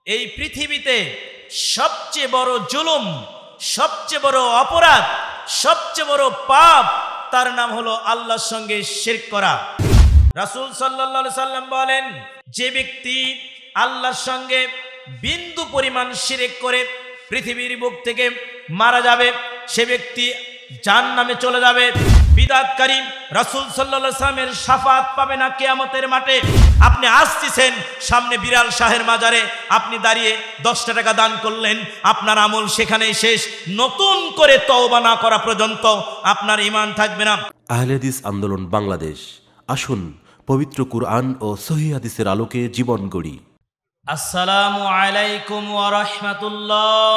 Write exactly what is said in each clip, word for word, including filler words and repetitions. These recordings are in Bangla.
এই পৃথিবীতে সবচেয়ে বড় জুলুম, সবচেয়ে বড় অপরাধ, সবচেয়ে বড় পাপ, তার নাম হলো আল্লাহর সঙ্গে শিরক করা। রাসূল সাল্লাল্লাহু আলাইহি সাল্লাম বলেন, যে ব্যক্তি আল্লাহর সঙ্গে বিন্দু পরিমাণ শিরক করে পৃথিবীর বুক থেকে মারা যাবে, সে ব্যক্তি জাহান্নামে চলে যাবে। বিদআতকারী রাসূল সাল্লাল্লাহু আলাইহি সাল্লামের শাফাত পাবে না কিয়ামতের মাঠে। আপনি আসতেছেন সামনে বিরাল শাহের মাজারে, আপনি দাঁড়িয়ে দশটা টাকা দান করলেন, আপনার আমল সেখানেই শেষ। নতুন করে তওবা না করা পর্যন্ত আপনার ঈমান থাকবে না। আহলে হাদিস আন্দোলন বাংলাদেশ, আসুন পবিত্র কুরআন ও সহিহ হাদিসের আলোকে জীবন গড়ি। আসসালামু আলাইকুম ওয়া রাহমাতুল্লাহ।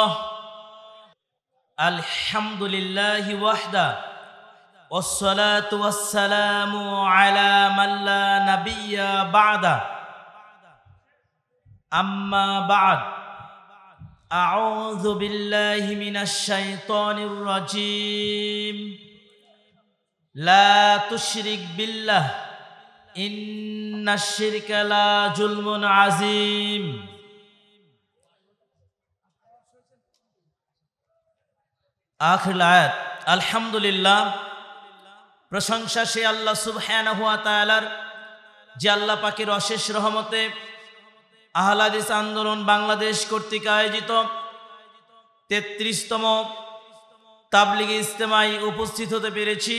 আলহামদুলিল্লাহি ওয়াহদা ওয়াসসালাতু ওয়াসসালামু আলা মান লা নাবিয়্যা বা'দা। আম্মা বা'দ, আউযু বিল্লাহি মিনাশ শাইতানির রাজীম। লা তুশরিক বিল্লাহ ইন্নাশ শিরকা লা যুলমুন আযীম। আখির আয়াত। আলহামদুলিল্লাহ, প্রশংসা সে আল্লাহ সুবহানাহু ওয়া তাআলার, যে আল্লাহ পাকের অশেষ রহমতে আহলে হাদিস আন্দোলন বাংলাদেশ কর্তৃক আয়োজিত তেত্রিশতম তাবলীগ ইজতেমায় উপস্থিত হতে পেরেছি।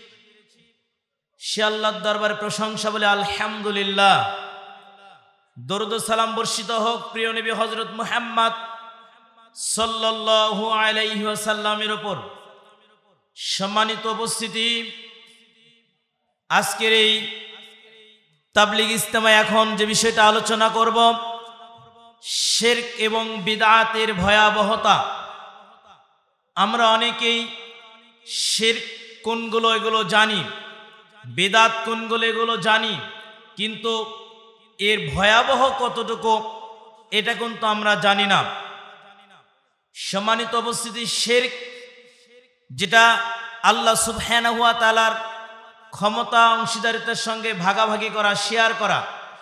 সে আল্লাহর দরবারে প্রশংসা বলে আলহামদুলিল্লাহ। দরুদ ও সালাম বর্ষিত হোক প্রিয় নবী হযরত মুহাম্মদ সাল্লাল্লাহু আলাইহি ওয়াসাল্লামের উপর। সম্মানিত উপস্থিতি, আজকের এই তাবলীগ ইজতেমায় এখন যে বিষয়টা আলোচনা করব, শিরক এবং বিদআতের ভয়াবহতা। আমরা অনেকেই শিরক কোনগুলো এগুলো জানি, বিদআত কোনগুলো এগুলো জানি, কিন্তু এর ভয়াবহ কতটুকু এটা কিন্তু আমরা জানি না। সম্মানিত উপস্থিতি, শিরক যেটা আল্লাহ সুবহানাহু ওয়া তাআলার ক্ষমতা অংশীদারিত্বের সঙ্গে ভাগাভাগি করা, শেয়ার করা।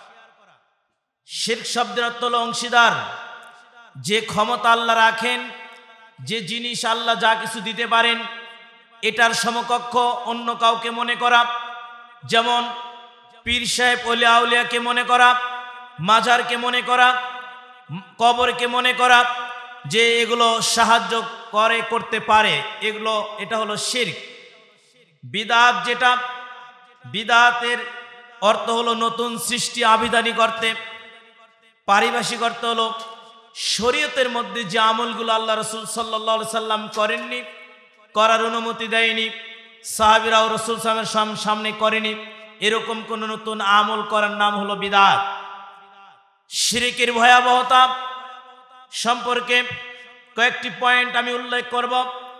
শিরক শব্দের অর্থ হলো অংশীদার। যে ক্ষমতা আল্লাহ রাখেন, যে জিনিস আল্লাহ যা কিছু দিতে পারেন, এটার সমকক্ষ অন্য কাউকে মনে করা। যেমন পীর সাহেব, ওলি আউলিয়াকে মনে করা, মাজারকে মনে করা, কবরকে মনে করা যে এগুলো সাহায্য করে, করতে পারে, এগুলো এটা হলো শিরক। বিদআত যেটা, বিদআতের অর্থ হলো নতুন সৃষ্টি, আবিধানিক অর্থে। পারিভাষিক অর্থ হলো শরীয়তের মধ্যে যে আমলগুলো আল্লাহ রাসূল সাল্লাল্লাহু আলাইহি সাল্লাম করেননি, করার অনুমতি দেয়নি, সাহাবীরাও রাসূল সাল্লাল্লাহু আলাইহি ওয়াসাল্লামের সামনে করেনি, এরকম কোন নতুন আমল করার নাম হলো বিদআত। শিরকের ভয়াবহতা সম্পর্কে কয়েকটি পয়েন্ট আমি উল্লেখ করব।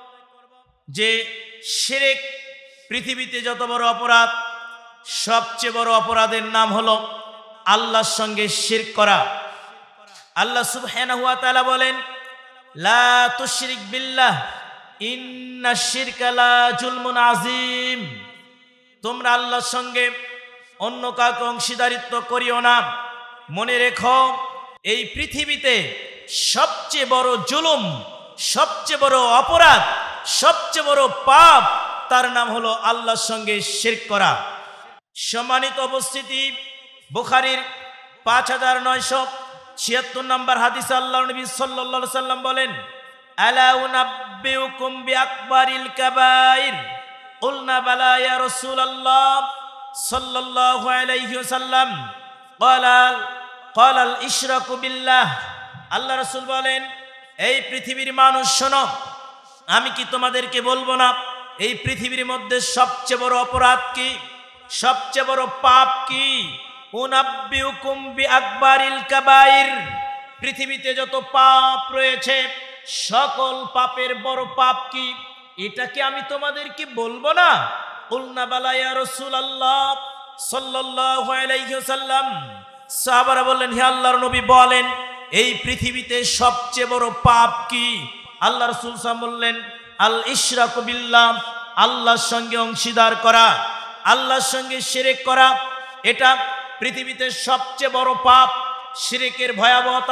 যে শিরক পৃথিবীতে যত বড় অপরাধ, সবচেয়ে বড় অপরাধের নাম হলো আল্লাহর সঙ্গে শিরক করা। আল্লাহ সুবহানাহু ওয়া তাআলা বলেন, লা তুশরিক বিল্লাহ ইন্নাশ শিরকা লা যুলমুন আযীম। তোমরা আল্লাহর সঙ্গে অন্য কাউকে অংশীদারিত্ব করিও না। মনে রেখো, এই পৃথিবীতে সবচেয়ে বড় জুলুম, সবচেয়ে বড় অপরাধ, সবচেয়ে বড় পাপ, তার নাম হলো আল্লাহর সঙ্গে শিরক করা। সম্মানিত উপস্থিতি, বুখারীর পাঁচ হাজার নয়শো ছিয়াত্তর নম্বর হাদিসে আল্লাহর নবী সাল্লাল্লাহু আলাইহি সাল্লাম বলেন, আলা উনাব্বিউকুম বিআকবারিল কাবাইর। কুলনা বালা ইয়া রাসূলুল্লাহ সাল্লাল্লাহু আলাইহি ওয়াসাল্লাম। ক্বালা ক্বালাল ইশরাকু বিল্লাহ। আল্লাহ রাসূল বলেন, এই পৃথিবীর মানুষ শোনো, আমি কি তোমাদেরকে বলবো না এই পৃথিবীর মধ্যে সবচেয়ে বড় অপরাধ কি, সবচেয়ে বড় পাপ কি? উনাব্বিউকুম বিআকবারিল কাবাইর। পৃথিবীতে যত পাপ রয়েছে, সকল পাপের বড় পাপ কি, এটা কি আমি তোমাদেরকে বলবো না? কুলনা বালা ইয়া রাসূলুল্লাহ সাল্লাল্লাহু আলাইহি ওয়াসাল্লাম। সাহাবারা বললেন, হে আল্লাহর নবী বলেন, এই পৃথিবীতে সবচেয়ে বড় পাপ কি? আল্লাহ রাসূল সাল্লাল্লাহু আলাইহি ওয়াসাল্লাম বললেন, আল ইশরাকু বিল্লাহ, আল্লাহর সঙ্গে অংশীদার করা, আল্লাহর সঙ্গে শিরক করা। এটা পৃথিবীতে সবচেয়ে বড় পাপ। শিরকের ভয়াবহতার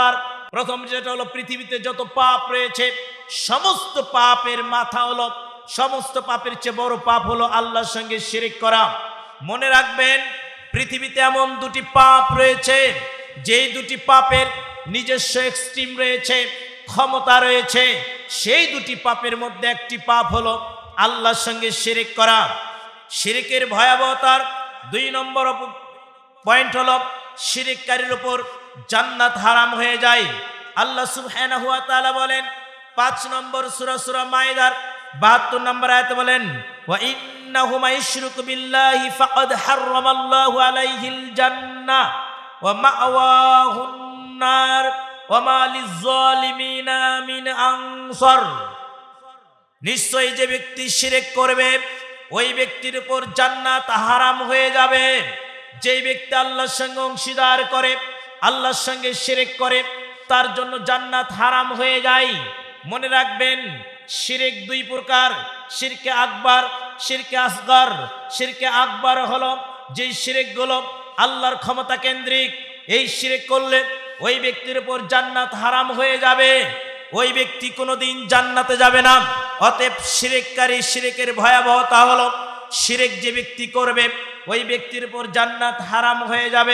প্রথম যেটা হলো, পৃথিবীতে যত পাপ রয়েছে সমস্ত পাপের মাথা হলো, সমস্ত পাপের চেয়ে বড় পাপ হলো আল্লাহর সঙ্গে শিরক করা। মনে রাখবেন, পৃথিবীতে এমন দুটি পাপ রয়েছে, যেই দুটি পাপের নিজস্ব এক্সট্রিম রয়েছে, ক্ষমতা রয়েছে। সেই দুটি পাপের মধ্যে একটি পাপ হলো আল্লাহর সঙ্গে শিরক করা। শিরকের ভয়াবহতার দুই নম্বর পয়েন্ট হলো, শিরককারীর উপর জান্নাত হারাম হয়ে যায়। আল্লাহ সুবহানাহু ওয়া তাআলা বলেন পাঁচ নম্বর সূরা সূরা মাইদার বাহাত্তর নম্বর আয়াতে বলেন, ওয়া ইন্নাহু মাইশরিকু বিল্লাহি ফাকাদ হারামাল্লাহু আলাইহিল জান্নাহ ওয়া মাওয়াহুন নার ওয়া মা লিয-যালিমিনা মিন আনসার। নিশ্চয়ই যে ব্যক্তি শিরক করবে ওই ব্যক্তির উপর জান্নাত হারাম হয়ে যাবে। যেই ব্যক্তি আল্লাহর সঙ্গে অংশীদার করে, আল্লাহর সঙ্গে শিরক করে, তার জন্য জান্নাত হারাম হয়ে যায়। মনে রাখবেন, শিরক দুই প্রকার, শিরকে আকবার, শিরকে আসগর। শিরকে আকবার হলো যেই শিরকগুলো আল্লাহর ক্ষমতা কেন্দ্রিক। এই শিরক করলে ওই ব্যক্তির উপর জান্নাত হারাম হয়ে যাবে, ওই ব্যক্তি কোনোদিন জান্নাতে যাবে না। অতএব শিরককারী, শিরকের ভয়াবহতা হলো, শিরক যে ব্যক্তি করবে ওই ব্যক্তির উপর জান্নাত হারাম হয়ে যাবে।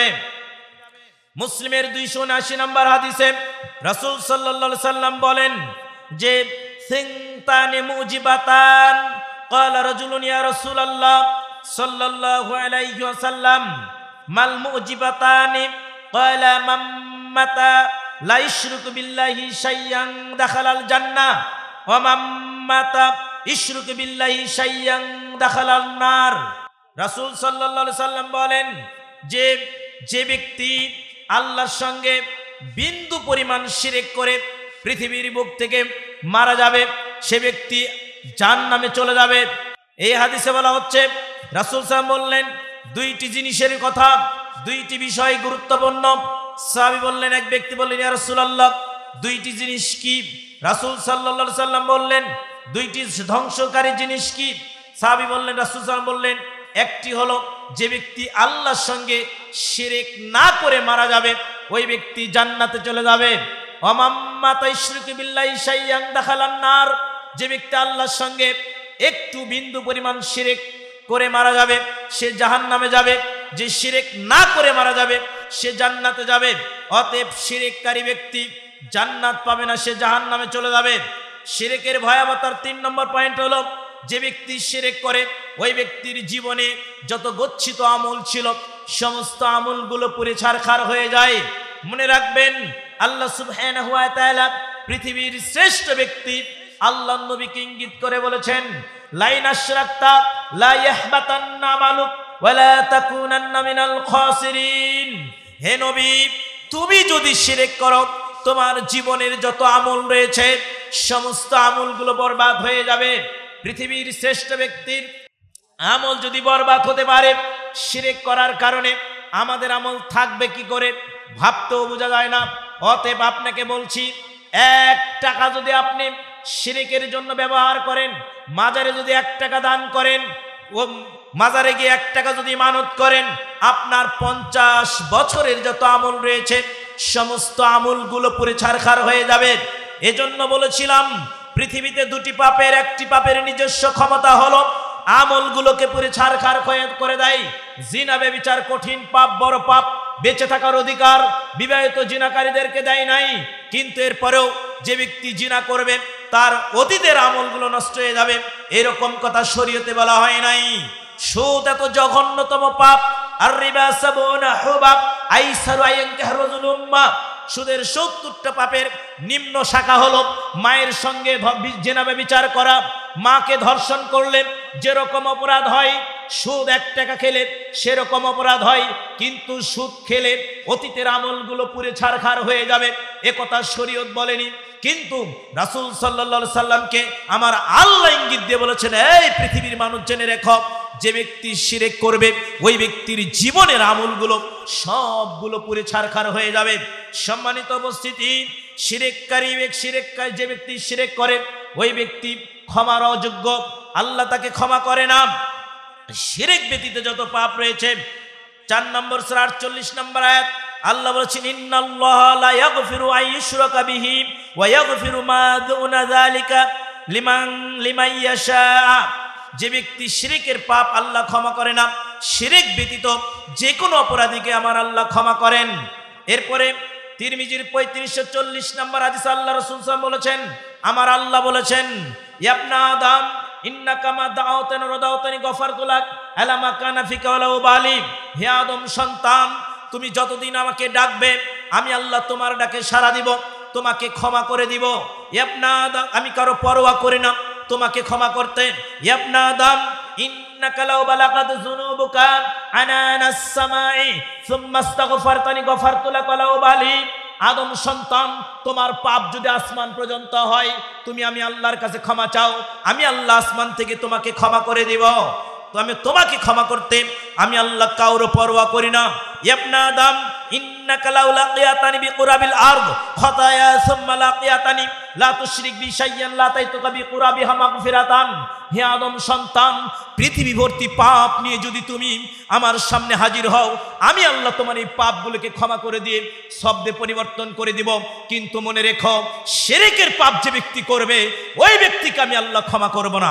মুসলিমের দুইশো উনআশি নম্বর হাদিসে রাসূল সাল্লাল্লাহু আলাইহি সাল্লাম বলেন যে, সিনতানি মুজিবাতান ক্বালা রাজুলুন ইয়া রাসূলুল্লাহ সাল্লাল্লাহু আলাইহি ওয়াসাল্লাম মাল মুজিবাতানি ক্বালা মান মাতা লা ইশরিকু বিল্লাহি শাইয়ান দাখালাল জান্নাহ ওয়া মান মাতা ইশরিকু বিল্লাহি শাইয়ান দাখালান নার। রাসূল সাল্লাল্লাহু আলাইহি সাল্লাম বলেন যে, যে ব্যক্তি আল্লাহর সঙ্গে বিন্দু পরিমাণ শিরক করে পৃথিবীর বুক থেকে মারা যাবে, সে ব্যক্তি জাহান্নামে চলে যাবে। এই হাদিসে বলা হচ্ছে, রাসূল সাল্লাল্লাহু বললেন দুইটি জিনিসের কথা, দুইটি বিষয় গুরুত্বপূর্ণ। সাহাবী বললেন, এক ব্যক্তি বললেন, ইয়া রাসূলুল্লাহ দুইটি জিনিস কি? রাসূল সাল্লাল্লাহু আলাইহি সাল্লাম বললেন, দুইটি ধ্বংসকারী জিনিস কি? সাহাবী বললেন, রাসূল সাল্লাল্লাহু আলাইহি সাল্লাম বললেন, একটি হলো যে ব্যক্তি আল্লাহর সঙ্গে শিরক না করে মারা যাবে ওই ব্যক্তি জান্নাতে চলে যাবে। ওয়া মাম্মা তাইশরিকু বিল্লাহি শাইয়ান দাখালান নার, যে ব্যক্তি আল্লাহর সঙ্গে একটু বিন্দু পরিমাণ শিরক করে মারা যাবে সে জাহান্নামে যাবে। যে শিরক না করে মারা যাবে সে জান্নাতে যাবে। অতএব শিরককারী ব্যক্তি জান্নাত পাবে না, সে জাহান্নামে চলে যাবে। শিরকের ভয়াবহতার তিন নম্বর পয়েন্ট হলো, যে ব্যক্তি শিরক করে ওই ব্যক্তির জীবনে যত গচ্ছিত আমল ছিল সমস্ত আমলগুলো পুড়ে ছারখার হয়ে যায়। মনে রাখবেন, আল্লাহ সুবহানাহু ওয়া তাআলা পৃথিবীর শ্রেষ্ঠ ব্যক্তি আল্লাহর নবীকে ইঙ্গিত করে বলেছেন, লাইন আশরাকতা লা ইয়াহবাতান্না আমালুক ওয়া লা তাকুনান্না মিনাল খাসিরিন। হে নবী, তুমি যদি শিরক করো তোমার জীবনের যত আমল রয়েছে সমস্ত আমলগুলো বরবাদ হয়ে যাবে। পৃথিবীর শ্রেষ্ঠ ব্যক্তির আমল যদি বরবাদ হতে পারে শিরক করার কারণে, আমাদের আমল থাকবে কি করে ভাবতেও বোঝা যায় না। অতএব আপনাকে বলছি, এক টাকা যদি আপনি শিরকের জন্য ব্যবহার করেন, মাজারে যদি এক টাকা দান করেন, ও মাজারে গিয়ে এক টাকা যদি মানত করেন, আপনার পঞ্চাশ বছরের যত আমল রয়েছে সমস্ত আমলগুলো পুরে ছারখার হয়ে যাবে। এজন্য বলেছিলাম, পৃথিবীতে দুটি পাপের, একটি পাপের নিজস্ব ক্ষমতা হলো আমলগুলোকে পুরে ছারখার করে দেয়। জিনা ব্যভিচার কঠিন পাপ, বড় পাপ, বেঁচে থাকার অধিকার বিবাহিত জিনাকারীদেরকে দেয় নাই, কিন্তু এরপরেও যে ব্যক্তি জিনা করবে তার অতীতের আমলগুলো নষ্ট হয়ে যাবে, এরকম কথা শরীয়তে বলা হয় নাই। সুদ এত জঘন্যতম পাপ। আর রিবা সাবুনা হুবাব আইসারু আইয়ানকিহা রাজুলুম মা, সুদের সত্তরটা পাপের নিম্ন শাখা হলো মায়ের সঙ্গে জিনা ব্যভিচার করা। মাকে ধর্ষণ করলে যেরকম অপরাধ হয়, সুদ এক টাকা খেলে সেরকম অপরাধ হয়, কিন্তু সুদ খেলে অতীতের আমলগুলো পুরে ছারখার হয়ে যাবে, এ কথা শরীয়ত বলেনি। কিন্তু রাসূল সাল্লাল্লাহু আলাইহি সাল্লামকে আমার আল্লাহ ইঙ্গিত দিয়ে বলেছেন, এই পৃথিবীর মানুষ জেনে রেখো, যে ব্যক্তি শিরক করবে ওই ব্যক্তির জীবনের আমলগুলো সবগুলো পুরে ছারখার হয়ে যাবে। সম্মানিত উপস্থিতি, শিরককারী শিরককারী যে ব্যক্তি শিরক করে ওই ব্যক্তি ক্ষমার অযোগ্য, আল্লাহ তাকে ক্ষমা করে না। শিরক ব্যতীত যত পাপ রয়েছে, চার নম্বর সূরা আটচল্লিশ নম্বর আয়াত আল্লাহ বলেছেন ইন্নাল্লাহা লা ইয়াগফিরু আন ইউশরাকা বিহি ওয়া ইয়াগফিরু মা দুনা যালিকা লিমান লিমান ইয়াশা। যে ব্যক্তি শিরকের পাপ আল্লাহ ক্ষমা করে না, শিরক ব্যতীত যে কোনো অপরাধীকে আমার আল্লাহ ক্ষমা করেন। এরপরে তিরমিজির পঁয়ত্রিশশো চল্লিশ নম্বর হাদিস আল্লাহ রাসূল সাল্লাল্লাহু আলাইহি ওয়াসাল্লাম বলেছেন, আমার আল্লাহ বলেছেন ইবনা আদম ইন্নাকা মা দাউতানি রাদাউতানি গফারতু লাক আলা মা কানা ফিকা ওয়ালা উবালি। হে আদম সন্তান, তুমি যতদিন আমাকে ডাকবে আমি আল্লাহ তোমার ডাকে সাড়া দিব, তোমাকে ক্ষমা করে দিব। ইবনা আদম, আমি কারো পরোয়া করি না তোমাকে ক্ষমা করতে। ইবনা আদম ইন্নাকা লাউ বালাগাত যুনুবুকা আনানাস সামাই সুম্মা আস্তাগফারতানি গফারতু লাক ওয়ালা উবালি। আদম সন্তান, তোমার পাপ যদি আসমান পর্যন্ত হয়, তুমি আমি আল্লাহর কাছে ক্ষমা চাও, আমি আল্লাহ আসমান থেকে তোমাকে ক্ষমা করে দিব। তো আমি তোমাকে ক্ষমা করতে আমি আল্লাহ কাউরে পরোয়া করি না। ইবনা আদম ইন্নাকা লাউ লাকিয়াতানি বিকুরাবিল আরদ খাতায়া সুম্মা লাকিয়াতানি লা তুশরিক বি শাইয়ান লা তাইতুকা বিকুরাবিহা মাগফিরাতান। হে আদম সন্তান, পৃথিবী ভর্তি পাপ নিয়ে যদি তুমি আমার সামনে হাজির হও, আমি আল্লাহ তোমার এই পাপগুলোকে ক্ষমা করে দিয়ে শব্দে পরিবর্তন করে দিব। কিন্তু মনে রেখো, শিরকের পাপ যে ব্যক্তি করবে ওই ব্যক্তিকে আমি আল্লাহ ক্ষমা করব না।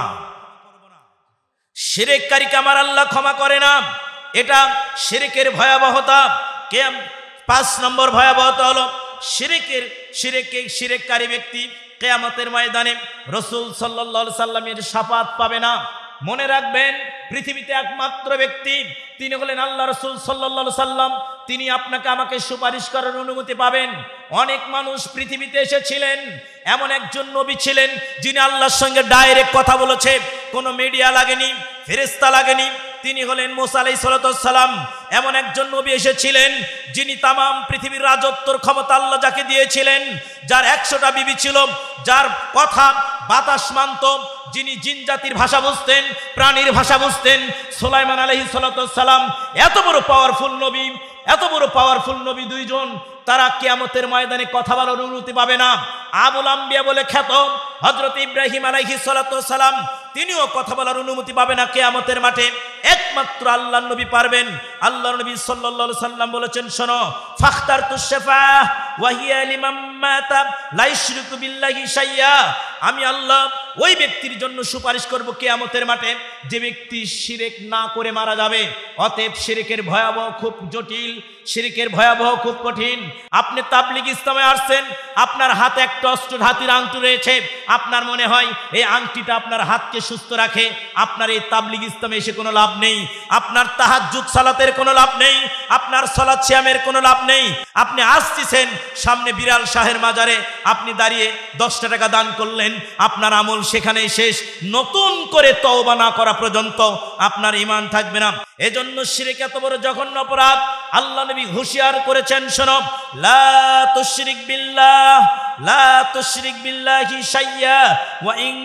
শিরককারীকে আমার আল্লাহ ক্ষমা করে না। এটা শিরকের ভয়াবহতা। কে পাঁচ নম্বর ভয়াবহতা হলো শিরকের শিরকে শিরককারী ব্যক্তি কিয়ামতের ময়দানে রাসূল সাল্লাল্লাহু আলাইহি সাল্লামের শাফাত পাবে না। মনে রাখবেন, পৃথিবীতে একমাত্র ব্যক্তি তিনি হলেন আল্লাহ রাসূল সাল্লাল্লাহু আলাইহি সাল্লাম। তিনি আপনাকে আমাকে সুপারিশ করার অনুমতি পাবেন। অনেক মানুষ পৃথিবীতে এসেছিলেন, এমন একজন নবী ছিলেন যিনি আল্লাহর সঙ্গে ডাইরেক্ট কথা বলেছে, কোনো মিডিয়া লাগেনি, ফেরেশতা লাগেনি। তিনি হলেন মুসা আলাইহিস সালাতু ওয়াস সালাম। এমন একজন নবী এসেছিলেন যিনি তামাম পৃথিবীর রাজত্বর ক্ষমতা আল্লাহ যাকে দিয়েছিলেন, যার একশোটা বিবি ছিল, যার কথা বাতাস মানত, যিনি জিন জাতির ভাষা বুঝতেন, প্রাণীর ভাষা বুঝতেন, সুলাইমান আলাইহিস সালাতু ওয়াস সালাম। এত বড় পাওয়ারফুল নবী, এত বড় পাওয়ারফুল নবী দুইজন, তারা কিয়ামতের ময়দানে কথা বলার অনুমতি পাবে না। আবুল আম্বিয়া বলে খ্যাত হযরত ইব্রাহিম আলাইহিস সালাতু ওয়াস সালাম, তিনিও কথা বলার অনুমতি পাবে না কিয়ামতের মাঠে। একমাত্র আল্লাহর নবী পারবেন। আল্লাহর নবী সাল্লাল্লাহু আলাইহি সাল্লাম বলেছেন, শোনো, ফাখতারতুশ শাফাআহ ওয়া হিয়া লিমান মাতা লা ইশরিকু বিল্লাহি শাইয়া। আমি আল্লাহ ওই ব্যক্তির জন্য সুপারিশ করব কিয়ামতের মাঠে যে ব্যক্তি শিরক না করে মারা যাবে। অতএব শিরকের ভয়াবহ খুব জটিল, শিরকের ভয়াবহ খুব কঠিন। আপনি তাবলীগ ইসলামে আসছেন, আপনার হাতে একটা অস্ত্র হাতির আংটি রয়েছে, আপনার মনে হয় এই আংটিটা আপনার হাতকে সুস্থ রাখে। আপনার এই তাবলীগ ইসলামে এসে কোনো লাভ নেই, আপনার তাহাজ্জুদ সালাতের কোনো লাভ নেই, আপনার সালাত সিয়ামের কোনো লাভ নেই। আপনি আসতেছেন সামনে বিড়াল শাহের মাজারে, আপনি দাঁড়িয়ে দশটা টাকা দান করলেন, আপনার আমল সেখানেই শেষ। নতুন করে তওবা না করা পর্যন্ত আপনার ঈমান থাকবে না। এজন্য শিরক এত বড় জঘন্য অপরাধ। আল্লাহ নবী হুঁশিয়ার করেছেন, শোনো, লা তুশরিক বিল্লাহ লা তুশরিক বিল্লাহি শাইয়া ওয়া ইন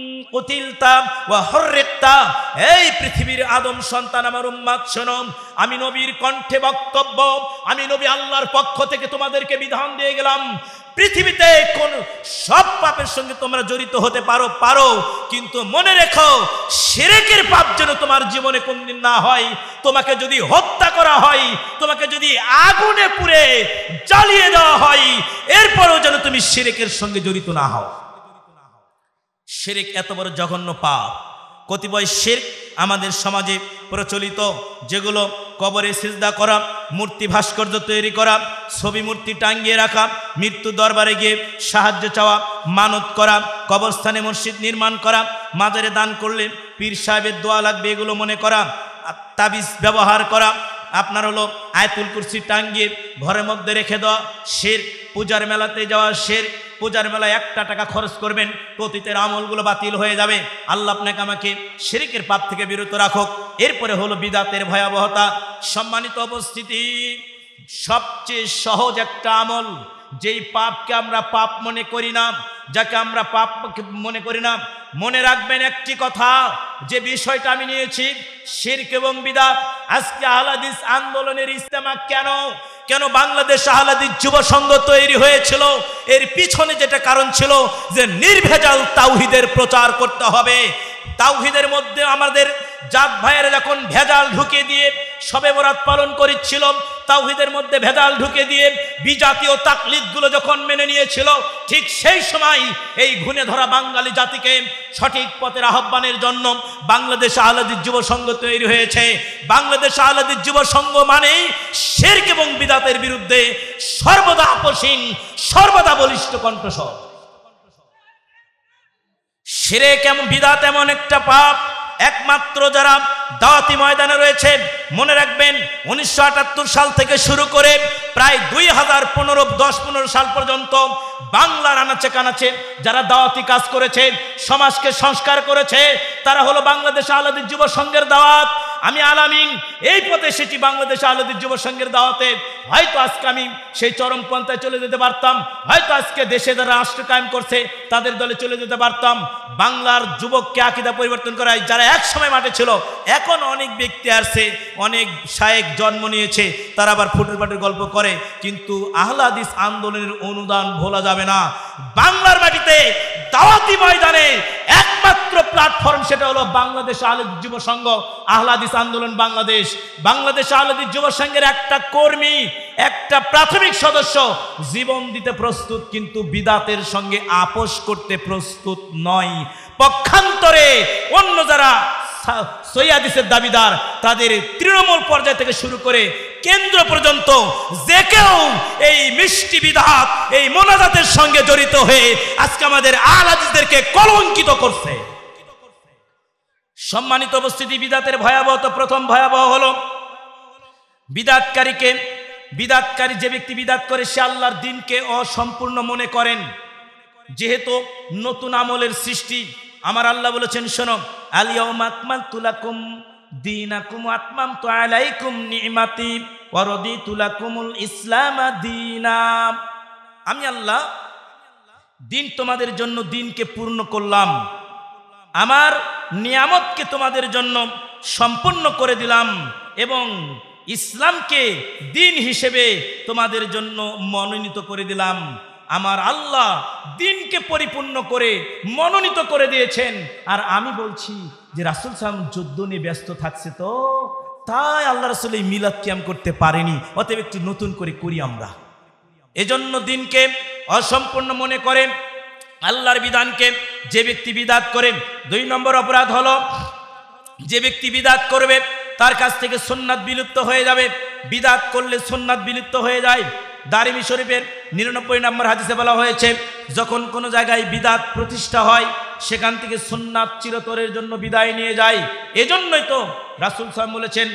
কুতিলতা ওয়া হুররিকতা। এই পৃথিবীর আদম সন্তান আমার উম্মত, শোনো, আমি নবীর কণ্ঠে বক্তব্য, আমি নবী আল্লাহর পক্ষ থেকে তোমাদেরকে বিধান দিয়ে গেলাম। পৃথিবীতে কোন সব পাপের সঙ্গে তোমরা জড়িত হতে পারো পারো কিন্তু মনে রেখো, শিরকের পাপ যেন তোমার জীবনে কোনদিন না হয়। তোমাকে যদি হত্যা করা হয়, তোমাকে যদি আগুনে পুড়ে জ্বালিয়ে দেওয়া হয়, এরপরও যেন তুমি শিরকের সঙ্গে জড়িত না হও। শিরক এত বড় জঘন্য পাপ। কতিপয় শিরক আমাদের সমাজে প্রচলিত, যেগুলো কবরে সিজদা করা, মূর্তি ভাস্কর্য তৈরি করা, ছবি মূর্তি টাঙ্গিয়ে রাখা, মৃত্যু দরবারে গিয়ে সাহায্য চাওয়া, মানত করা, কবরস্থানে মসজিদ নির্মাণ করা, মাজারে দান করলে পীর সাহেবের দোয়া লাগবে এগুলো মনে করা, তাবিজ ব্যবহার করা, আপনার হলো আয়াতুল কুরসি টাঙ্গিয়ে ঘরের মধ্যে রেখে দেওয়া শিরক। পূজার মেলাতে যাওয়া শিরক। পূজার মেলায় একটা টাকা খরচ করবেন, অতীতের আমলগুলো বাতিল হয়ে যাবে। আল্লাহ আপনাকে আমাকে শিরকের পাপ থেকে বিরত রাখুক। এরপরে হলো বিদাতের ভয়াবহতা। সম্মানিত উপস্থিতি, সবচেয়ে সহজ একটা আমল, যেই পাপকে আমরা পাপ মনে করি না, যাকে আমরা পাপ মনে করি না, মনে রাখবেন একটি কথা, যে বিষয়টা আমি নিয়েছি শিরক এবং বিদাত। আজকে আহলে হাদিস আন্দোলনের ইজতেমা কেন কেন বাংলাদেশ আহলে হাদিস যুব সংঘ তৈরি হয়েছিল, এর পিছনে যেটা কারণ ছিল যে নির্ভেজাল তাওহীদের প্রচার করতে হবে। তাওহীদের মধ্যে আমাদের জাত ভাইয়েরা যখন ভেজাল ঢুকিয়ে দিয়ে শবে বরাত পালন করেছিল, তাওহীদের মধ্যে ভেজাল ঢুকে দিয়ে বিজাতীয় তাকলিদগুলো যখন মেনে নিয়েছিল, ঠিক সেই সময় এই ঘুণে ধরা বাঙালি জাতিকে সঠিক পথের আহ্বানের জন্য বাংলাদেশ আহলে হাদিস যুব সংঘ তৈরি হয়েছে। বাংলাদেশ আহলে হাদিস যুব সংঘ মানেই শিরক এবং বিদআতের বিরুদ্ধে সর্বদা আপোষহীন, সর্বদা বলিষ্ঠ কণ্ঠস্বর। শিরক এবং বিদআত এমন একটা পাপ, একমাত্র যারা দাওয়াতি ময়দানে রয়েছে, মনে রাখবেন উনিশশো আটাত্তর সাল থেকে শুরু করে প্রায় দুই হাজার পনেরো দশ পনেরো সাল পর্যন্ত বাংলার আনাচে কানাচে যারা দাওয়াতি কাজ করেছে, সমাজকে সংস্কার করেছে, তারা হলো বাংলাদেশ আহলে হাদিস যুব সংঘের দাওয়াত। আমি আলামিন এই পথে এসেছি বাংলাদেশ আহলে হাদিস যুব সংঘের দাওয়াতে। হয়তো আজকে আমি সেই চরমপন্থায় চলে যেতে পারতাম, হয়তো আজকে দেশে যারা রাষ্ট্র কায়েম করছে তাদের দলে চলে যেতে পারতাম। বাংলার যুবককে আকীদা পরিবর্তন করায় যারা এক সময় মাঠে ছিল, এখন অনেক ব্যক্তি আসছে, অনেক শায়েখ জন্ম নিয়েছে, তারা আবার ফুটের পাটের গল্প করে, কিন্তু আহলে হাদিস আন্দোলনের অনুদান ভোলা যাবে না। বাংলার মাটিতে দাওয়াতি ময়দানে একমাত্র প্ল্যাটফর্ম, সেটা হলো বাংলাদেশ আহলে হাদিস যুব সংঘ, আহলে হাদিস আন্দোলন বাংলাদেশ। বাংলাদেশ আহলে হাদিস যুব সংঘের একটা কর্মী, একটা প্রাথমিক সদস্য জীবন দিতে প্রস্তুত, কিন্তু বিদআতের সঙ্গে আপোষ করতে প্রস্তুত নয়। পক্ষান্তরে অন্য যারা সহিহ হাদিসের দাবিদার, তাদের তৃণমূল পর্যায় থেকে শুরু করে কেন্দ্র পর্যন্ত যে কেউ এই মিষ্টি বিদআত, এই মোনাজাতের সঙ্গে জড়িত হয়ে আজকে আমাদের আহলে হাদিসদেরকে কলঙ্কিত করছে। সম্মানিত উপস্থিতি, বিদআতের ভয়াবহতা প্রথম ভয়াবহ হলো বিদআতকারীকে বিদআতকারী যে ব্যক্তি বিদআত করে সে আল্লাহর দ্বীনকে অসম্পূর্ণ মনে করেন। যেহেতু নতুন আমলের সৃষ্টি, আমার আল্লাহ বলেছেন, শোনো, আল ইয়াউমা আকমালতু লাকুম দীনাকুম ওয়া আতমামতু আলাইকুম নি'মাতি ওয়া রাদিতু লাকুমুল ইসলাম দীনা। আমি আল্লাহ দিন তোমাদের জন্য দিনকে পূর্ণ করলাম, আমার নিয়ামতকে তোমাদের জন্য সম্পূর্ণ করে দিলাম এবং ইসলামকে দিন হিসেবে তোমাদের জন্য মনোনীত করে দিলাম। আমার আল্লাহ দিনকে পরিপূর্ণ করে মনোনীত করে দিয়েছেন, আর আমি বলছি যে রাসূল সাল্লাল্লাহু আলাইহি ওয়াসাল্লাম যুদ্ধ নিয়ে ব্যস্ত থাকছে, তো তাই আল্লাহ রাসূল এই মিলাদ কিয়াম করতে পারেনি, অতএব একটু নতুন করে করি আমরা। এজন্য দিনকে অসম্পূর্ণ মনে করে আল্লাহর বিধানকে যে ব্যক্তি বিদআত করে, দুই নম্বর অপরাধ হলো যে ব্যক্তি বিদআত করবে তার কাছ থেকে সুন্নাত বিলুপ্ত হয়ে যাবে। বিদআত করলে সুন্নাত বিলুপ্ত হয়ে যায়। দারিমি শরীফের নিরানব্বই নম্বর হাদিসে বলা হয়েছে, যখন কোনো জায়গায় বিদআত প্রতিষ্ঠা হয় সেখান থেকে সুন্নাত চিরতরের জন্য বিদায় নিয়ে যায়। এজন্যই তো রাসূল সাল্লাল্লাহু আলাইহি ওয়াসাল্লাম বলেছেন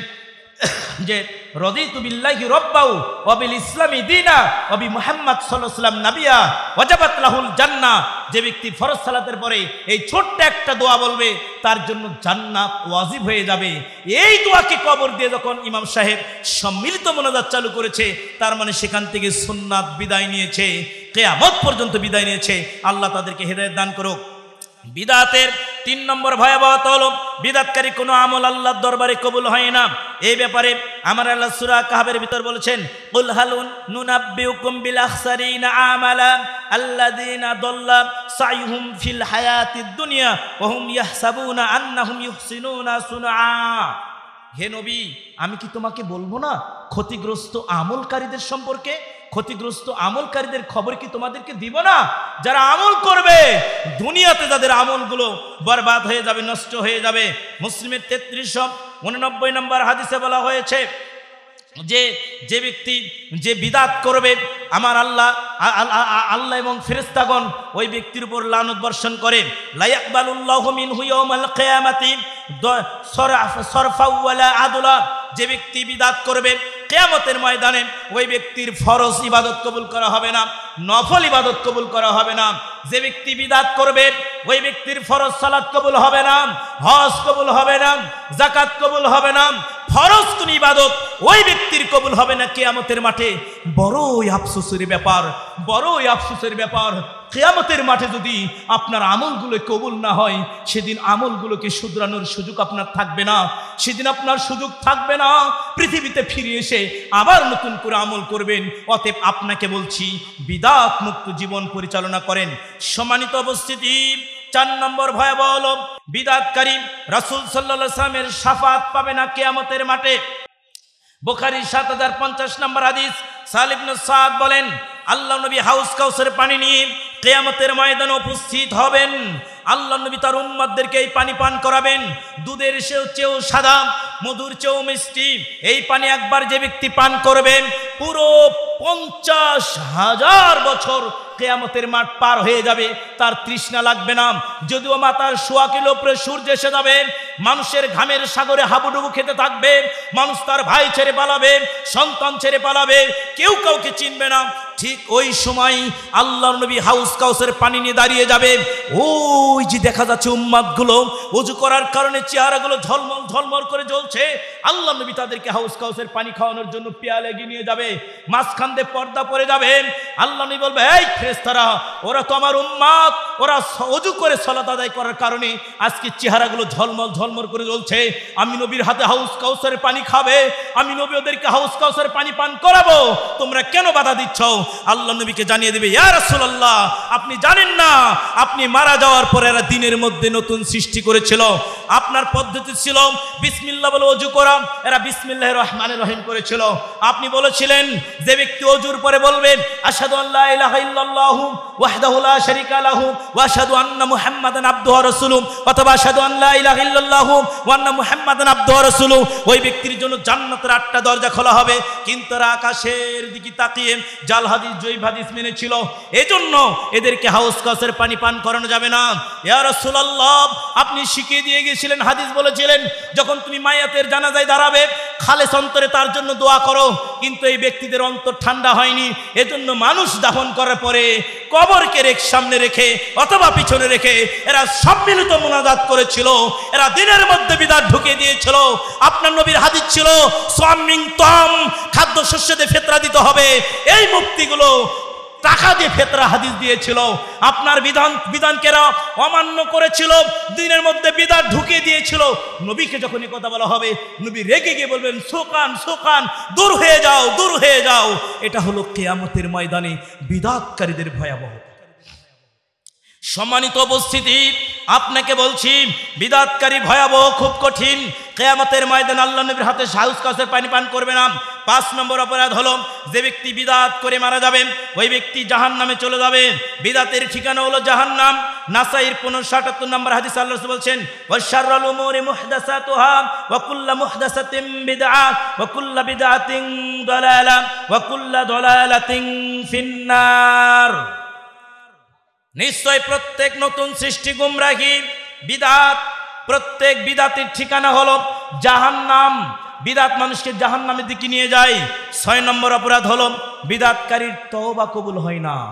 যে রাদিতু বিল্লাহি রাব্বাহু ওয়া বিল ইসলামি দীনা ওয়া বি মুহাম্মদ সাল্লাল্লাহু আলাইহি ওয়াসাল্লাম নাবিয়া ওয়াজাবাত লাহুল জান্নাহ। যে ব্যক্তি ফরজ সালাতের পরে এই ছোট্ট একটা দোয়া বলবে, তার জন্য জান্নাত ওয়াজিব হয়ে যাবে। এই দোয়াকে কবর দিয়ে যখন ইমাম সাহেব সম্মিলিত মোনাজাত চালু করেছে, তার মানে সেখান থেকে সুন্নাত বিদায় নিয়েছে, কিয়ামত পর্যন্ত বিদায় নিয়েছে। আল্লাহ তাদেরকে হেদায়েত দান করুক। বিদআতের তিন নম্বর ভয়াবহতা হলো বিদআতকারী কোনো আমল আল্লাহর দরবারে কবুল হয় না। এই ব্যাপারে আমার আল্লাহ সূরা কাহফের ভিতর বলেছেন, কুল হাল নুনাব্বিউকুম বিল আখসারিনা আমালা আল্লাযীনা দাল্লা সাইহুম ফিল হায়াতিদ দুনিয়া ওয়া হুম ইয়াহসাবুনা আন্নাহুম ইহসিনুনা সুনআ। হে নবী, আমি কি তোমাকে বলবো না ক্ষতিগ্রস্ত আমলকারীদের সম্পর্কে? ক্ষতিগ্রস্ত আমলকারীদের খবর কি তোমাদেরকে দিব না? যারা আমল করবে, দুনিয়াতে যাদের আমলগুলো বরবাদ হয়ে যাবে, নষ্ট হয়ে যাবে। মুসলিমের তেত্রিশশো উননব্বই নম্বর হাদিসে বলা হয়েছে যে যে ব্যক্তি যে বিদআত করবে, আমার আল্লাহ আল্লাহ এবং ফেরেশতাগণ ওই ব্যক্তির উপর লানত বর্ষণ করে। লা ইয়াকবালুল্লাহু মিনহু ইয়াওমাল কিয়ামাতি সরফা ওয়ালা আদলা। যে ব্যক্তি বিদআত করবে, কিয়ামতের ময়দানে ওই ব্যক্তির ফরজ ইবাদত কবুল করা হবে না, নফল ইবাদত কবুল করা হবে না। যে ব্যক্তি বিদআত করবে, ওই ব্যক্তির ফরজ সালাত কবুল হবে না, হজ কবুল হবে না, যাকাত কবুল হবে না, ফরজ কোন ইবাদত ওই ব্যক্তির কবুল হবে না কিয়ামতের মাঠে। বড়ই আফসোসের ব্যাপার, বড়ই আফসোসের ব্যাপার। কিয়ামতের মাঠে যদি আপনার আমলগুলো কবুল না হয়, সেদিন আমলগুলোকে শুধরানোর সুযোগ আপনার থাকবে না, সেদিন আপনার সুযোগ থাকবে না পৃথিবীতে ফিরে এসে আবার নতুন করে আমল করবেন। অতএব আপনাকে বলছি, বিদআত মুক্ত জীবন পরিচালনা করেন। সম্মানিত উপস্থিতি, চার নম্বর ভয়াবহ হলো বিদআতকারী রাসূল সাল্লাল্লাহু আলাইহি ওয়াসাল্লামের শাফাআত পাবে না কিয়ামতের মাঠে। বুখারী সাত হাজার পঞ্চাশ নম্বর হাদিস। সাহল ইবনে সাদ বলেন, আল্লাহ নবী হাউস কাউসারের পানি নিয়ে কিয়ামতের ময়দানে উপস্থিত হবেন। আল্লাহ নবী তার উম্মতদেরকে এই পানি পান করাবেন। দুধের চেয়েও সাদা, মধুর চেয়েও মিষ্টি এই পানি একবার যে ব্যক্তি পান করবেন, পুরো পঞ্চাশ হাজার বছর কিয়ামতের মাঠ পার হয়ে যাবে, তার তৃষ্ণা লাগবে না। যদিও মাথার সোয়া কিলো উপরে সূর্য এসে যাবে, মানুষের ঘামের সাগরে হাবুডুবু খেতে থাকবে, মানুষ তার ভাই ছেড়ে পালাবে, সন্তান ছেড়ে পালাবে, কেউ কাউকে চিনবে না। ঠিক ওই সময় আল্লাহর নবী হাউস কাউসের পানি নিয়ে দাঁড়িয়ে যাবে। ওই যে দেখা যাচ্ছে উম্মাদগুলো ওযু করার কারণে চেহারাগুলো ঝলমল ঝলমল করে জ্বলছে, আল্লাহ নবী তাদেরকে হাউস কাউসের পানি খাওয়ানোর জন্য পেয়ালে এগিয়ে নিয়ে যাবে। মাঝখান দিয়ে পর্দা পড়ে যাবে। আল্লাহ নবী বলবে, এই ফেরেশতারা, ওরা তো আমার উম্মাদ, ওরা ওযু করে সালাত আদায় করার কারণে আজকে চেহারাগুলো ঝলমল ঝলমল করে জ্বলছে। আমি নবীর হাতে হাউস কাউসের পানি খাবে, আমি নবী ওদেরকে হাউস কাউসের পানি পান করাবো, তোমরা কেন বাধা দিচ্ছ? আল্লাহ নবীকে জানিয়ে দেবে, ইয়া রাসূলুল্লাহ, আপনি জানেন না, আপনি মারা যাওয়ার পরে এরা দিনের মধ্যে নতুন সৃষ্টি করেছিল। আপনার পদ্ধতি ছিল বিসমিল্লাহ বলে ওযু করা, এরা বিসমিল্লাহির রহমানির রহিম করেছিল। আপনি বলেছিলেন যে ব্যক্তি ওযুর পরে বলবেন আশহাদু আল্লা ইলাহা ইল্লাল্লাহু ওয়াহদাহু লা শারীকা লাহু ওয়া আশহাদু আন্না মুহাম্মাদান আবদুহু ওয়া রাসূলুহু অথবা আশহাদু আল্লা ইলাহা ইল্লাল্লাহু ওয়া আন্না মুহাম্মাদান আবদুহু ওয়া রাসূলুহু, ওই ব্যক্তির জন্য জান্নাতের আটটা দরজা খোলা হবে। কিন্তু এরা আকাশের দিকে তাকিয়ে জাল হাদিস জয়ীফ হাদিস মেনেছিল, এজন্য এদেরকে হাউস কাউসের পানি পান করানো যাবে না। ইয়া রাসূলুল্লাহ, আপনি শিখিয়ে দিয়ে গিয়েছিলেন, হাদিস বলেছিলেন, যখন তুমি মাইয়াতের জানাজায় দাঁড়াবে খালেস অন্তরে তার জন্য দোয়া করো। কিন্তু এই ব্যক্তিদের অন্তর ঠান্ডা হয়নি, এজন্য মানুষ দাফন করার পরে কবরকে রেখ সামনে রেখে অথবা পিছনে রেখে এরা সম্মিলিত মুনাজাত করেছিল, এরা দিনের মধ্যে বিদাত ঢুকিয়ে দিয়েছিল। আপনার নবীর হাদিস ছিল সামিং তম, খাদ্য শস্য দিয়ে ফিতরা দিতে হবে। এই মুক্তিগুলো টাকা দিয়ে ফিতরা হাদিস দিয়েছিল। আপনার বিধান বিধানকেরা অমান্য করেছিল, দিনের মধ্যে বিদাত ঢুকিয়ে দিয়েছিল। নবীকে যখন এই কথা বলা হবে, নবী রেগে গিয়ে বলবেন, সোকান সোকান, দূর হয়ে যাও, দূর হয়ে যাও। এটা হলো কিয়ামতের ময়দানে বিদাতকারীদের ভয়াবহ। সম্মানিত উপস্থিতি, আপনাকে বলছি বিদাতকারী ভয়াবহ, খুব কঠিন। কিয়ামতের ময়দানে আল্লাহ নবীর হাতে হাউস কাউসের পানি পান করবে না। পাঁচ নম্বর অপরাধ হলো, যে ব্যক্তি বিদাত করে মারা যাবে ওই ব্যক্তি জাহান্নামে চলে যাবে। বিদাতের ঠিকানা হলো জাহান্নাম। নাসাইর পনেরোশো আটাত্তর নম্বর হাদিস আল্লাহ রাসূল বলছেন, ওয়াশাররুল উমুরি মুহদাসাতুহা ওয়া কুল্লু মুহদাসাতিন বিদআ ওয়া কুল্লু বিদআতিন দালালা ওয়া কুল্লু দালালাতিন ফিন্নার। নিশ্চয় প্রত্যেক নতুন সৃষ্টি গুমরাহি, বিদাত। প্রত্যেক বিদাতের ঠিকানা হলো জাহান্নাম। বিদাত মানুষকে জাহান্নামের দিকে নিয়ে যায়। ছয় নম্বর অপরাধ হলো, বিদাতকারীর তওবা কবুল হয় না।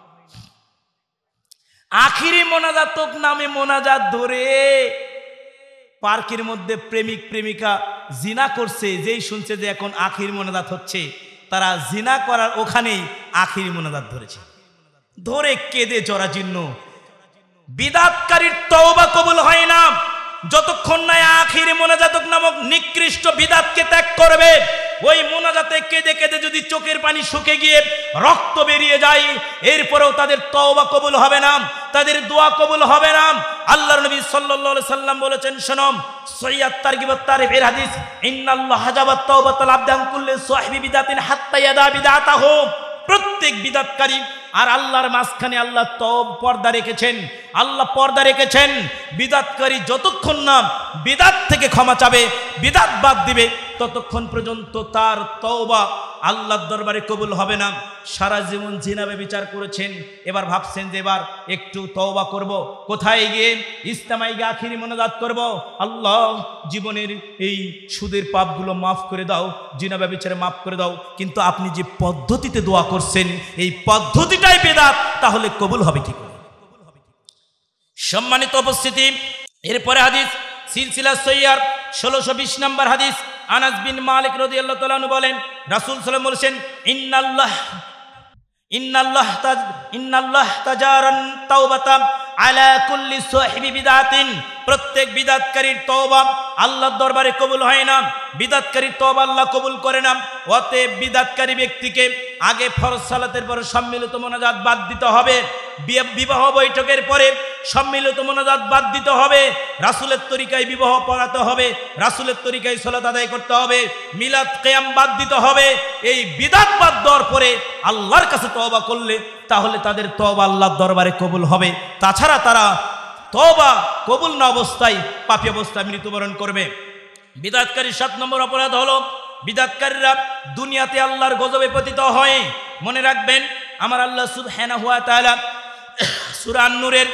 আখিরি মোনাজাতক নামে মোনাজাত ধরে পার্কের মধ্যে প্রেমিক প্রেমিকা জিনা করছে, যেই শুনছে যে এখন আখির মোনাজাত হচ্ছে, তারা জিনা করার ওখানেই আখিরি মোনাজাত ধরেছে, ধরে কেঁদে জরাজীর্ণ। বিদাতকারীর তওবা কবুল হয় না যতক্ষণ না আখিরি মোনাজাতক নামক নিকৃষ্ট বিদাতকে ত্যাগ করবে। ওই মোনাজাতে কেঁদে কেঁদে যদি চোখের পানি শুকে গিয়ে রক্ত বেরিয়ে যায়, এরপরেও তাদের তওবা কবুল হবে না, তাদের দোয়া কবুল হবে না। আল্লাহর নবী সাল্লাল্লাহু আলাইহি সাল্লাম বলেছেন, শোনো, সহিহ তারগিব ওয়াত তারহিব এর হাদিস, ইন্নাল্লাহ হাজাবাত তাওবাতাল আবদি আন কুল্লি সাহিবি বিদাতিন হাত্তা ইয়াদা বিদাতাহু। প্রত্যেক বিদাতকারী আর আল্লাহর মাঝখানে আল্লাহ তওব পর্দা রেখেছেন, আল্লাহ পর্দা রেখেছেন। বিদাতকারী যতক্ষণ না বিদাত থেকে ক্ষমা চাবে, বিদাত বাদ দিবে, ততক্ষণ পর্যন্ত তার তওবা আল্লাহর দরবারে কবুল হবে না। সারা জীবন জিনাবে বিচার করেছেন, এবার ভাবছেন যে এবার একটু তওবা করব। কোথায় গিয়ে? ইস্তেমায় গিয়ে আখিরি মোনাজাত করব, আল্লাহ জীবনের এই সুদের পাপগুলো মাফ করে দাও, জিনাবে বিচারে মাফ করে দাও। কিন্তু আপনি যে পদ্ধতিতে দোয়া করছেন, এই পদ্ধতিটাই বিদআত, তাহলে কবুল হবে কি করে? সম্মানিত উপস্থিতি, এরপরে হাদিস সিলসিলা সহিহার ষোলোশো বিশ নম্বর হাদিস, আনাস বিন মালিক রাদিয়াল্লাহু তাআলা আনহু বলেন, রাসূল সাল্লাল্লাহু আলাইহি ওয়াসাল্লাম বলেছেন, ইন্নাল্লাহ ইন্নাল্লাহ তাজ ইন্নাল্লাহ তাজারান তাওবাতা আলা কুল্লি সাহিবি বিদআতিন। প্রত্যেক বিদআতকারীর তওবা আল্লাহর দরবারে কবুল হয় না, বিদআতকারীর তওবা আল্লাহ কবুল করে না। অতএব বিদআতকারী ব্যক্তিকে আগে ফরজ সালাতের পর সম্মিলিত মোনাজাত বাদ দিতে হবে। বিবাহ বৈঠকের পরে সম্মিলিত মোনাজাত বাদ দিতে হবে, রাসূলের তরিকায় বিবাহ পড়াতে হবে, রাসূলের তরিকায় সালাত আদায় করতে হবে, মিলাদ কিয়াম বাদ দিতে হবে। এই বিদআত বাদ দেওয়ার পরে আল্লাহর কাছে তওবা করলে তাহলে তাদের তওবা আল্লাহর দরবারে কবুল হবে। তাছাড়া তারা তওবা কবুল না অবস্থায় পাপী অবস্থায় মৃত্যুবরণ করবে। বিদআতকারীর সাত নম্বর অপরাধ হলো বিদআতকারীরা দুনিয়াতে আল্লাহর গজবে পতিত হয়। মনে রাখবেন আমার আল্লাহ সুবহানাহু ওয়া তাআলা সূরা আন-নূরের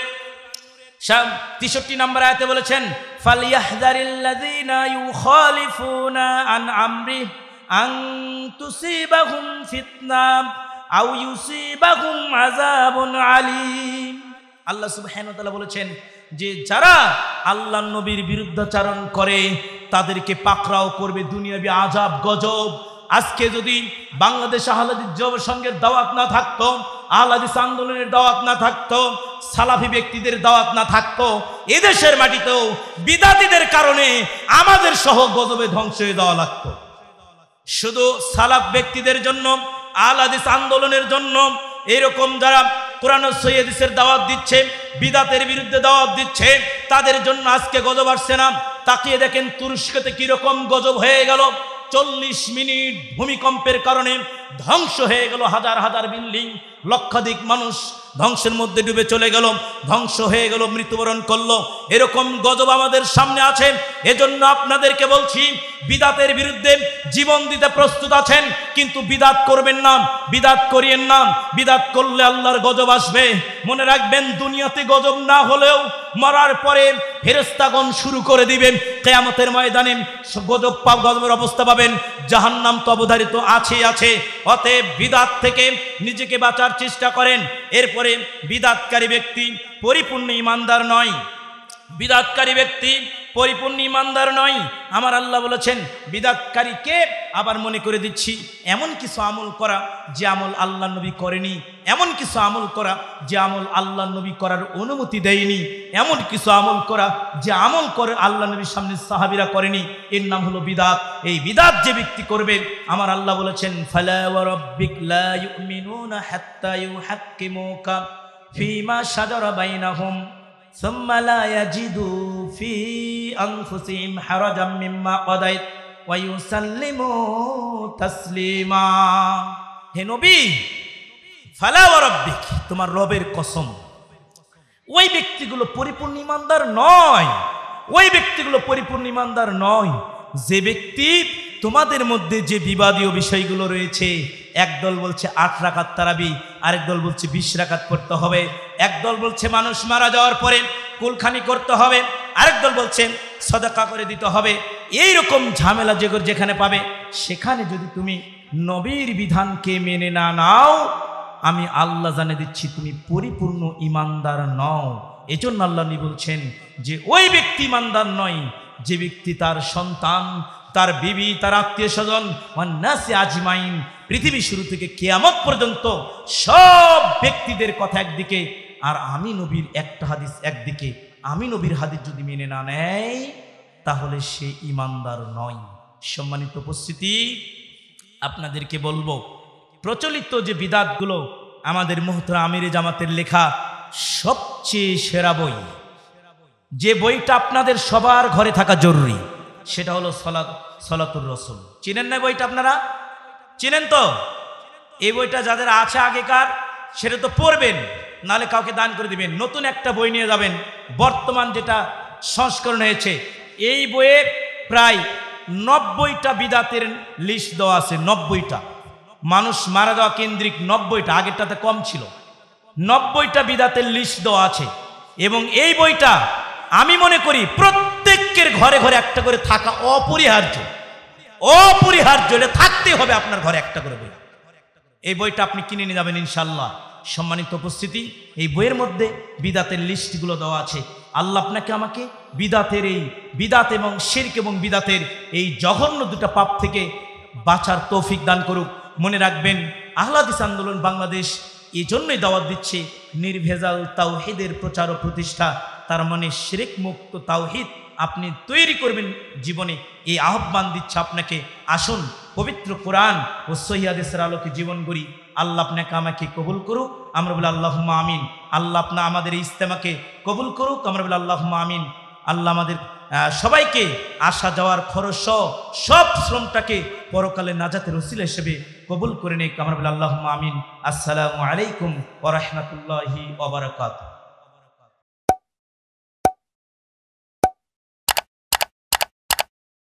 তেষট্টি নম্বর আয়াতে বলেছেন, ফালইয়াহযারিল্লাযীনা ইউখালিফুনা আন আমরি আন তুসিবাহুম ফিতনাহ আও ইউসিবাহুম আযাবুন আলীম। আল্লাহ সুবহানাহু ওয়া তাআলা বলেছেন যে যারা আল্লাহর নবীর বিরুদ্ধাচরণ করে তাদেরকে পাকড়াও করবে দুনিয়াবি আযাব গজব। আজকে যদি বাংলাদেশ আহলে হাদিস সংঘের দাওয়াত না থাকতো, আহলে হাদিস আন্দোলনের দাওয়াত না থাকতো, সালাফি ব্যক্তিদের দাওয়াত না থাকতো, এদেশের মাটিতেও বিদাতীদের কারণে আমাদের সহ গজবে ধ্বংস হয়ে যাওয়া লাগতো। শুধু সালাফ ব্যক্তিদের জন্য, আহলে হাদিস আন্দোলনের জন্য এরকম যারা কোরআন ও সহিহ হাদিসের দাওয়াত দিচ্ছে, বিদাতের বিরুদ্ধে দাওয়াত দিচ্ছে, তাদের জন্য আজকে গজব আসছে না। তাকিয়ে দেখেন তুরস্কতে কিরকম গজব হয়ে গেল। চল্লিশ মিনিট ভূমিকম্পের কারণে ধ্বংস হয়ে গেল হাজার হাজার বিল্ডিং, লক্ষাধিক মানুষ ধ্বংসের মধ্যে ডুবে চলে গেল, ধ্বংস হয়ে গেল, মৃত্যুবরণ করলো। এরকম গজব আমাদের সামনে আছে। এজন্য আপনাদেরকে বলছি, বিদাতের বিরুদ্ধে জীবন দিতে প্রস্তুত আছেন, কিন্তু বিদাত করবেন না, বিদাত করিয়েন না। বিদাত করলে আল্লাহর গজব আসবে। মনে রাখবেন দুনিয়াতে গজব না হলেও মরার পরে ফেরেশতাগণ শুরু করে দিবেন, কিয়ামতের ময়দানে গজব পাব, গজবের অবস্থা পাবেন। জাহান্নাম তো অবধারিত আছে আছে অতএব বিদাত থেকে নিজেকে বাঁচার চেষ্টা করেন। এরপরে বিদাতকারী ব্যক্তি পরিপূর্ণ ঈমানদার নয়, বিদাতকারী ব্যক্তি পরিপূর্ণ ঈমানদার নয়। আমার আল্লাহ বলেছেন বিদাতকারীকে আবার মনে করে দিচ্ছি এমন কিছু আমল করা যে আমল আল্লাহ নবী করেনি, এমন কিছু আমল করা যে আমল আল্লাহ নবী করার অনুমতি দেয়নি, এমন কিছু আমল করা যে আমল করে আল্লাহ নবীর সামনে সাহাবীরা করেনি। এর নাম হলো বিদাত। এই বিদাত যে ব্যক্তি করবে, আমার আল্লাহ বলেছেন ফালা ওয়া রাব্বিক লা ইউমিনুনা হাত্তা ইউহাক্কিমুকা ফীমা শাজারা বাইনাহুম সুম্মা লা ইয়াজিদু ফি আনফুসিহিম হারাজাম মিম্মা কাদাইত ওয়া ইউসাল্লিমু তাসলিমা। হে নবী, ফালা ওয়া রাব্বিক, তোমার রবের কসম, ওই ব্যক্তিগুলো পরিপূর্ণ ঈমানদার নয়, ওই ব্যক্তিগুলো পরিপূর্ণ ঈমানদার নয় যে ব্যক্তি তোমাদের মধ্যে যে বিবাদীয় বিষয়গুলো রয়েছে, একদল বলছে আট রাকাত তারাবি, আরেক দল বলছে বিশ রাকাত পড়তে হবে, একদল বলছে মানুষ মারা যাওয়ার পরে কুলখানি করতে হবে, আরেক দল বলছে সাদাকা করে দিতে হবে। এই রকম ঝামেলা যেখানে পাবে, সেখানে যদি তুমি নবীর বিধানকে মেনে না নাও, আমি আল্লাহ জানে দিচ্ছি তুমি পরিপূর্ণ ঈমানদার নও। এজন্য আল্লাহ নবী বলছেন যে ওই ব্যক্তি ঈমানদার নয় যে ব্যক্তি তার সন্তান, তার বিবি, তার আত্মীয় স্বজন, ওয়ান্নাসি আজমাইন, পৃথিবী শুরু থেকে কিয়ামত পর্যন্ত সব ব্যক্তিদের কথা একদিকে, আর আমি নবীর একটা হাদিস একদিকে, আমি নবীর হাদিস যদি মেনে না নেয় তাহলে সে ঈমানদার নয়। সম্মানিত উপস্থিতি, আপনাদেরকে বলবো প্রচলিত যে বিদাতগুলো, আমাদের মুহতারাম আমিরে জামাতের লেখা সবচেয়ে সেরা বই, যে বইটা আপনাদের সবার ঘরে থাকা জরুরি, সেটা হলো সলাত সলাতুর রসুল। চিনেন না বইটা? আপনারা চিনেন তো? এই বইটা যাদের আছে আগেকার, সেটা তো পড়বেন, নালে কাউকে দান করে দিবেন। নতুন একটা বই নিয়ে যাবেন, বর্তমান যেটা সংস্করণ হয়েছে, এই বইয়ে প্রায় নব্বইটা বিদাতের লিস্ট দেওয়া আছে। নব্বইটা মানুষ মারা যাওয়া কেন্দ্রিক নব্বইটা, আগেরটাতে কম ছিল, নব্বইটা বিদাতের লিস্ট দেওয়া আছে। এবং এই বইটা আমি মনে করি প্রত্যেকের ঘরে ঘরে একটা করে থাকা অপরিহার্য, অপরিহার্য, এটা থাকতে হবে আপনার ঘরে একটা করে বই। এই বইটা আপনি কিনে নিয়ে যাবেন ইনশাল্লাহ। সম্মানিত উপস্থিতি, এই বইয়ের মধ্যে বিদাতের লিস্টগুলো দেওয়া আছে। আল্লাহ আপনাকে আমাকে বিদাতের এই বিদাত এবং শিরক এবং বিদাতের এই জঘন্য দুটো পাপ থেকে বাঁচার তৌফিক দান করুক। মনে রাখবেন, আহলে হাদিস আন্দোলন বাংলাদেশ এই জন্যই দাওয়াত দিচ্ছে নির্ভেজাল তাওহীদের প্রচার ও প্রতিষ্ঠা, তার মানে শিরক মুক্ত তাওহীদ আপনি তৈরি করবেন জীবনে, এই আহ্বান দিচ্ছে আপনাকে। আসুন পবিত্র কোরআন ও সহিহ হাদিসের আলোকে জীবন গড়ি। আল্লাহ আপনাকে আমাকে কবুল করুক, আমরা বলি আল্লাহুম্মা আমিন। আল্লাহ আপনা আমাদের এই ইজতেমাকে কবুল করুক, আমরা বলি আল্লাহুম্মা আমিন। আল্লাহ আমাদের আহ, সবাইকে আসা যাওয়ার খরচ সহ সব শ্রমটাকে পরকালে নাজাতের ওসিলা হিসেবে কবুল করে নিক, আমরা বলি আল্লাহুম্মা আমিন। আসসালামু আলাইকুম ওয়া রাহমাতুল্লাহি ওয়া বারাকাতুহু।